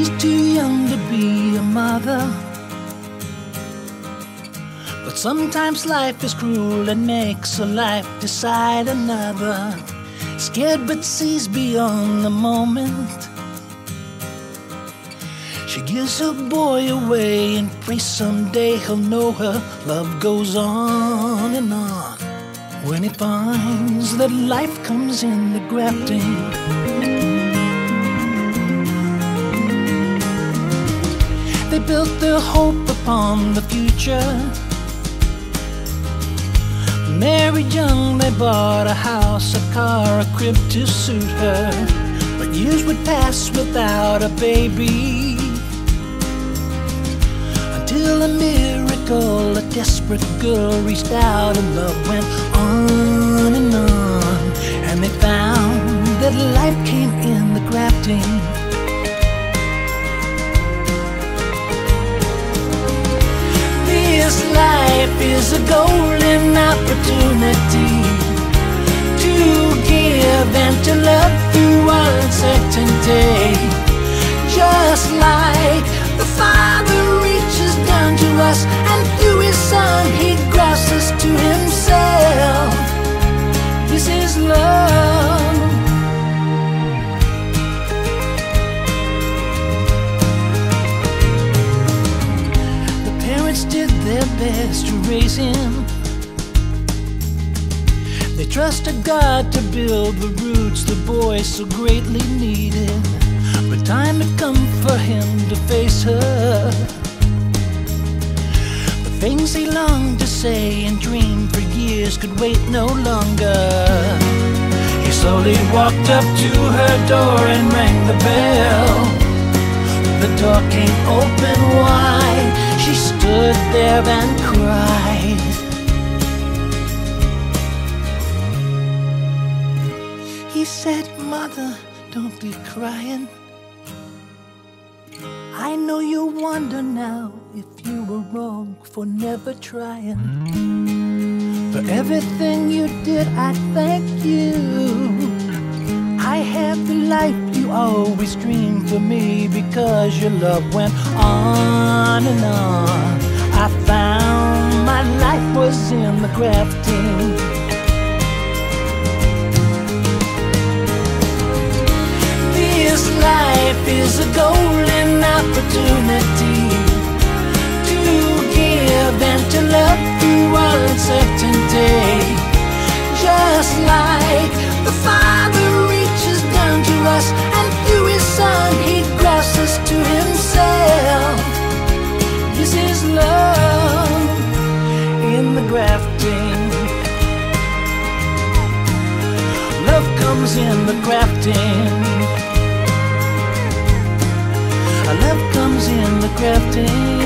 too young to be a mother, but sometimes life is cruel and makes a life decide another. Scared but sees beyond the moment. She gives her boy away and prays someday he'll know her love goes on and on. When he finds that life comes in the grafting, they built their hope upon the future. Married young, they bought a house, a car, a crib to suit her. But years would pass without a baby, until a miracle, a desperate girl reached out and love went on and on. And they found that life came in the grafting. This life is a golden opportunity to give and to love through uncertainty. Just like the Father reaches down to us, and through His Son He grafts us to Himself. This is love. Did their best to raise him. They trusted God to build the roots the boy so greatly needed. But time had come for him to face her. The things he longed to say and dream for years could wait no longer. He slowly walked up to her door and rang the bell. The door came open wide. She stood there and cried. He said, "Mother, don't be crying. I know you wonder now if you were wrong for never trying. For everything you did, I thank you. I have the life you always dreamed for me, because your love went on and on. I found my life was in the grafting. This life is a golden opportunity to give and to love through uncertainty. Just like the Father reaches down to us, and through His Son He grafts us to Himself. This is love in the grafting. Love comes in the grafting. Love comes in the grafting.